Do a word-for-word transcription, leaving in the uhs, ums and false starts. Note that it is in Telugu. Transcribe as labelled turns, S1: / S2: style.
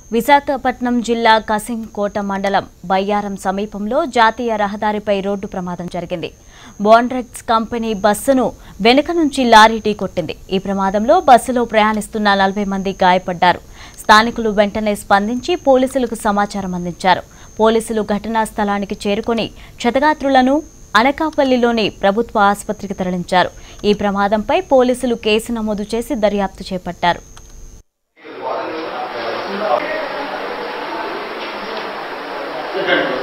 S1: విశాఖపట్నం జిల్లా కసింకోట మండలం బయ్యారం సమీపంలో జాతీయ రహదారిపై రోడ్డు ప్రమాదం జరిగింది. బాండ్రెక్స్ కంపెనీ బస్సును వెనుక నుంచి లారీ ఢీకొట్టింది. ఈ ప్రమాదంలో బస్సులో ప్రయాణిస్తున్న నలభై మంది గాయపడ్డారు. స్థానికులు వెంటనే స్పందించి పోలీసులకు సమాచారం అందించారు. పోలీసులు ఘటనా స్థలానికి చేరుకుని క్షతగాత్రులను అనకాపల్లిలోని ప్రభుత్వ ఆసుపత్రికి తరలించారు. ఈ ప్రమాదంపై పోలీసులు కేసు నమోదు చేసి దర్యాప్తు చేపట్టారు.
S2: Second.